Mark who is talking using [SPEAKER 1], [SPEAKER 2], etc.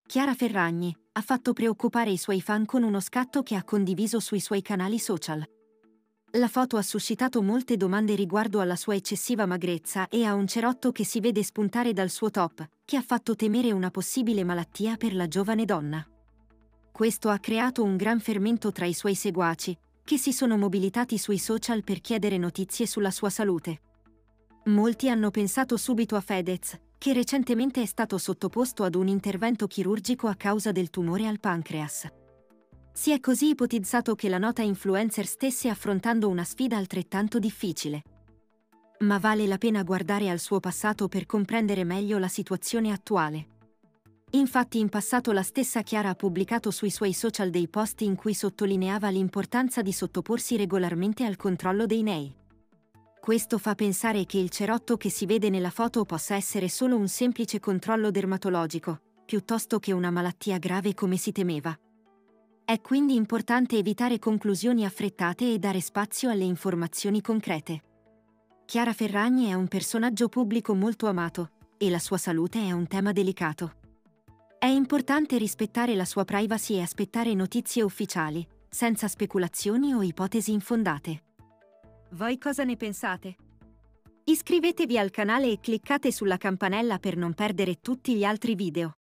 [SPEAKER 1] Chiara Ferragni ha fatto preoccupare i suoi fan con uno scatto che ha condiviso sui suoi canali social. La foto ha suscitato molte domande riguardo alla sua eccessiva magrezza e a un cerotto che si vede spuntare dal suo top, che ha fatto temere una possibile malattia per la giovane donna. Questo ha creato un gran fermento tra i suoi seguaci, che si sono mobilitati sui social per chiedere notizie sulla sua salute. Molti hanno pensato subito a Fedez, che recentemente è stato sottoposto ad un intervento chirurgico a causa del tumore al pancreas. Si è così ipotizzato che la nota influencer stesse affrontando una sfida altrettanto difficile. Ma vale la pena guardare al suo passato per comprendere meglio la situazione attuale. Infatti in passato la stessa Chiara ha pubblicato sui suoi social dei post in cui sottolineava l'importanza di sottoporsi regolarmente al controllo dei nei. Questo fa pensare che il cerotto che si vede nella foto possa essere solo un semplice controllo dermatologico, piuttosto che una malattia grave come si temeva. È quindi importante evitare conclusioni affrettate e dare spazio alle informazioni concrete. Chiara Ferragni è un personaggio pubblico molto amato, e la sua salute è un tema delicato. È importante rispettare la sua privacy e aspettare notizie ufficiali, senza speculazioni o ipotesi infondate. Voi cosa ne pensate? Iscrivetevi al canale e cliccate sulla campanella per non perdere tutti gli altri video.